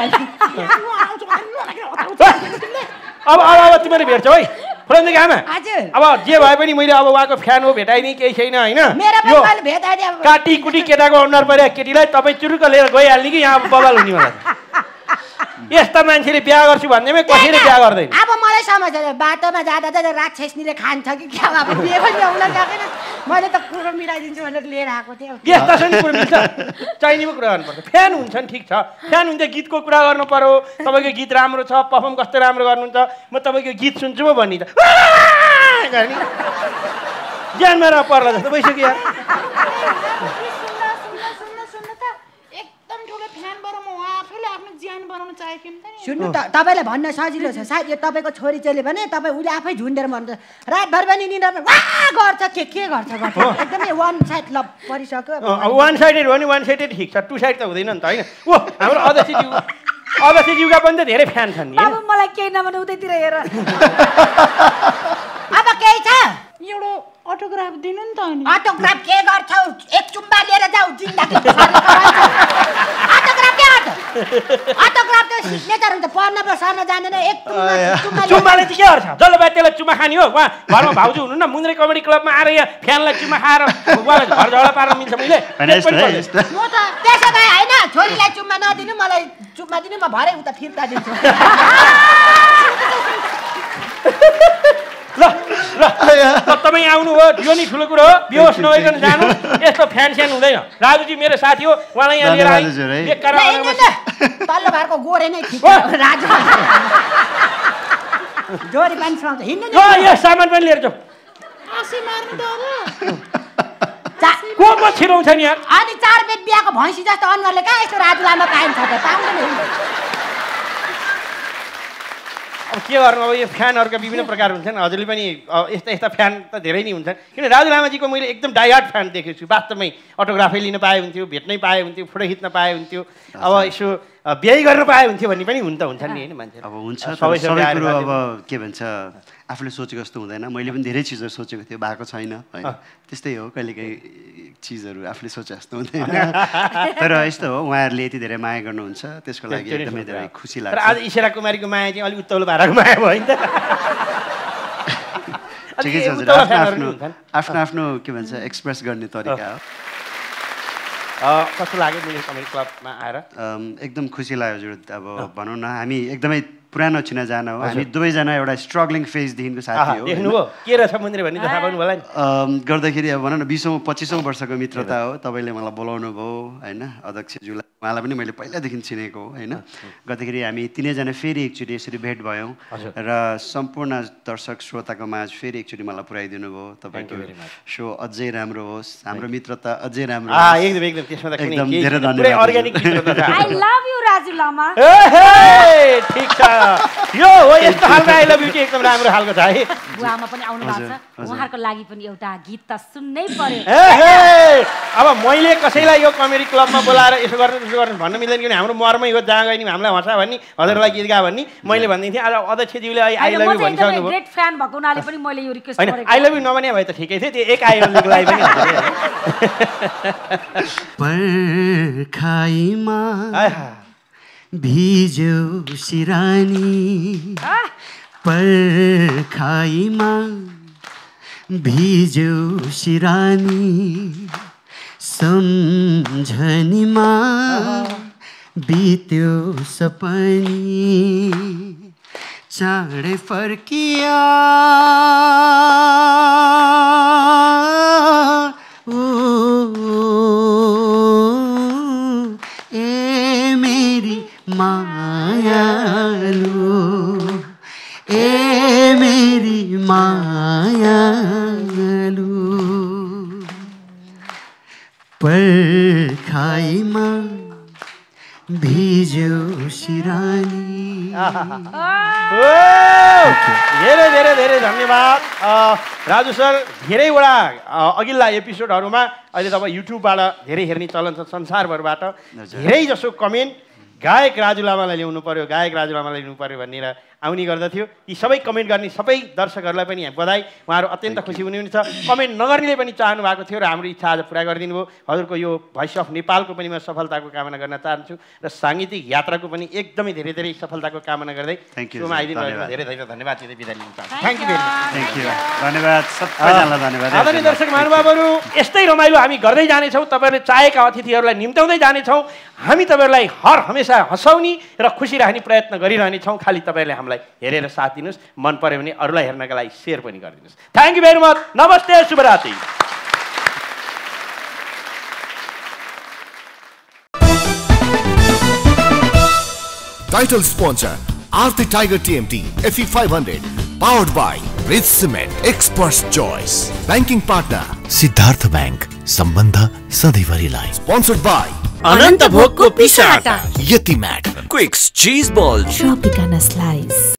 अब तिमीले भेट्छौ है फुलन्देकी आमा हजुर अब जे भए पनि मैले अब उहाँको फ्यान हो भेटाइदिएँ केही छैन होइन मेरो पनि भेटाइदिए काटी कुटी केटाको अनुहार परेको केटीलाई तपाईँ चुरुक्क लिएर गइहाल्ने कि यहाँ बबाल हुने मलाई यस्ता मान्छेले बिहा गर्छु भन्नेमै कसैले बिहा गर्दैन अब मलाई समझ बाटोमा जाँदा जाँदा राक्षसनीले खान्छ कि क्या अब बिहे पनि आउन सकेन मैले त कुरो मिलाइदिन्छु भनेर लिएर आएको थिएँ यस्ता छ नि कुरो मिल्छ चाहिनेमा कुरा गर्नुपर्छ फ्यान हुन्छ नि ठिक छ फ्यान हुन्छ गीतको कुरा गर्नु पर्यो तपाईँको गीत राम्रो छ पर्फर्म कस्तो राम्रो गर्नुहुन्छ म तपाईँको गीत सुन्छु म भन्ने त ज्यानमा र पर्ला जस्तो भइसक्यो यार सुन्नु त तपाईँलाई भन्न सजिलो छ सायद यो तपाईँको छोरी चेली भने तपाईँ उसले आफै झुन्डेर भन्छ रातभर पनि निन्द्रामा वा गर्छ के गर्छ एकदमै वान साइड लभ परिसक्यो वान साइडेड हो भने वान साइडेड ठिक छ टु साइड त हुँदैन नि त होइन ओ हाम्रो अध्यक्षज्यूका पनि त धेरै फ्यान छन् नि अब मलाई केही नभने उतैतिर हेर अब केही छ एउटा अटोग्राफ दिनु नि त अनि अटोग्राफ के गर्छौ एक चुम्बा लिएर जाऊ जिन्दगी अटोग्राफ के अटोग्राफ त सिग्नेचर हुन्छ पढ्न पो सर्न जान्दैन एक चुम्बाले चाहिँ के गर्छ जसले भाइ त्यसलाई चुम्मा खाने हो उहाँ घरमा भाउजू हुनु न मुन्द्रे कमेडी क्लबमा आएर यहाँ फ्यानलाई चुम्मा खाएर उहाँलाई घर झगडा पार्न मिल्छ मैले म त त्यसो भए होइन छोरीलाई चुम्मा नदिनु मलाई चुम्मा दिनु म भरे उता फिर्ता दिन्छु ल ल तपाईँ आउनु हो यो नि ठुलो कुरो हो बेहोस नभइकन जानु यस्तो फ्यान स्यान हुँदैन राजुजी मेरो साथी हो उहाँलाई यहाँ लिएर आइ बेकार तल्लो घरको गोरे नै ठिक राजु जोरी पनि सुहाउँछ हिँड्नु यो सामान पनि लिएर जाऊ को छिराउँछ नि यार अनि 4 बेद बिहाको भैँसी जस्तो अनुहारले कहाँ यस्तो राजु लामा कायम छ त पाउँदैन अब के गर्नु अब यो फ्यानहरूका विभिन्न प्रकार हुन्छन् हजुरले पनि यस्ता यस्ता फ्यान त धेरै नै हुन्छन् किन राजु लामाजीको मैले एकदम डाइहार्ड फ्यान देखेको छु वास्तवमै अटोग्राफै लिन पाए हुन्थ्यो भेट्नै पाए हुन्थ्यो फोटो खिच्न पाए हुन्थ्यो अब यसो बिहे गर्न पाए हुन्थ्यो भन्ने पनि हुन्छन् नि होइन मान्छे अब हुन्छ सबै कुरो अब के भन्छ आफूले सोचेको जस्तो हुँदैन मैले पनि धेरै चिजहरू सोचेको थिएँ भएको छैन होइन त्यस्तै हो कहिलेकाहीँ चिजहरू आफूले सोचे जस्तो हुँदैन तर यस्तो हो उहाँहरूले यति धेरै माया गर्नुहुन्छ त्यसको लागि एकदमै धेरै खुसी लाग्छ आज इशरा कुमारीको माया चाहिँ अलिक उत्तौलो भाडाको माया भयो नि त ठिकै छ हजुर आफ्नो के भन्छ एक्सप्रेस गर्ने तरिका हो कस्तो लाग्यो मैले कमेडी क्लबमा आएर एकदम खुसी लाग्यो हजुर अब भनौँ न हामी एकदमै पुरानो चिनाजाना हो हामी दुवैजना एउटा स्ट्रगलिङ फेजदेखिको साथी हो देख्नुभयो के रहेछ मन्दिर भन्ने थाहा पाउनु होला नि गर्दाखेरि अब भनौँ न 20औँ 25औँ वर्षको मित्रता हो तपाईँले मलाई बोलाउनु भयो होइन अध्यक्षज्यूलाई उहाँलाई पनि मैले पहिलादेखि चिनेको हो होइन गर्दाखेरि हामी तिनैजना फेरि एकचोटि यसरी भेट भयौँ र सम्पूर्ण दर्शक श्रोताको माझ फेरि एकचोटि मलाई पुऱ्याइदिनु भयो तपाईँको सो अझै राम्रो होस् हाम्रो मित्रता अझै राम्रो एकदम धेरै धन्यवाद I love you Raju Lama ठीक छ यो हो यस्तो खालको आई लभ यु चाहिँ एकदम राम्रो खालको छ है बुवामा पनि आउनु भएको छ उहाँहरूको लागि पनि एउटा गीत त सुन्नै पर्यो अब मैले कसैलाई यो कमेडी क्लबमा बोलाएर यसो गर्नु भन्न मिल्दैन किन हाम्रो मर्मै हो जहाँ गयो नि हामीलाई हँसा भन्ने हजुरलाई गीत गा भन्ने मैले भन्दै थिएँ आज अध्यक्षज्यूले आई लभ यु भनिसक्नु भयो ग्रेट फ्यान भएको हुनाले पनि मैले यो रिक्वेस्ट गरेको आई लभ यु नभने भए त ठिकै थियो त्यो एक आई लभ युको लागि पनि पर्खाइमा भिज्यो सिरानी पर्खाइमा भिज्यो सिरानी सम्झनीमा बित्यो सपनी चाँडै फर्किया मायालु ए मेरी मायालु पर्खाइमा भिज्यो सिरानी धेरै धेरै धेरै धन्यवाद राजु सर धेरैवटा अघिल्ला एपिसोडहरूमा अहिले तपाईँ युट्युबबाट धेरै हेर्ने चलन छ संसारभरबाट धेरै जसो कमेन्ट गायक राजु लामालाई ल्याउनु पर्यो गायक राजु लामालाई ल्याउनु पर्यो भनेर आउने गर्दथ्यो ती सबै कमेन्ट गर्ने सबै दर्शकहरूलाई पनि बधाई उहाँहरू अत्यन्त खुसी हुनुहुन्छ कमेन्ट नगर्नेले पनि चाहनु भएको थियो र हाम्रो इच्छा आज पुरा गरिदिनु भयो हजुरको यो भोइस अफ नेपालको पनि म सफलताको कामना गर्न चाहन्छु र साङ्गीतिक यात्राको पनि एकदमै धेरै धेरै सफलताको कामना गर्दै शोमा आइदिनु भएको धेरै धेरै धन्यवाद दिँदै बिदा लिन चाहन्छु थ्याङ्क यू धन्यवाद सबैजनालाई धन्यवाद आदरणीय दर्शक महानुभावहरू यस्तै रमाइलो हामी गर्दै जानेछौँ तपाईँहरूले चाहेका अतिथिहरूलाई निम्ताउँदै जानेछौँ हामी तपाईँहरूलाई हर हमेसा हँसाउने र खुसी राख्ने प्रयत्न गरिरहनेछौँ खालि तपाईँहरूले हामीलाई हेरेर साथ दिनुहोस् मन पर्यो भने अरूलाई हेर्नका लागि सेयर पनि गरिदिनुहोस् थ्याङ्क यू भेरी मच नमस्ते शुभरात्रि Title sponsor Aarti Tiger TMT FE 500 powered by Rich Cement Expert's Choice Banking partner Siddharth Bank Sambandha Sadhivarilai sponsored by Ananta Bhogko Pisha Hata Yeti Mat Quicks Cheese Balls Tropicana Slice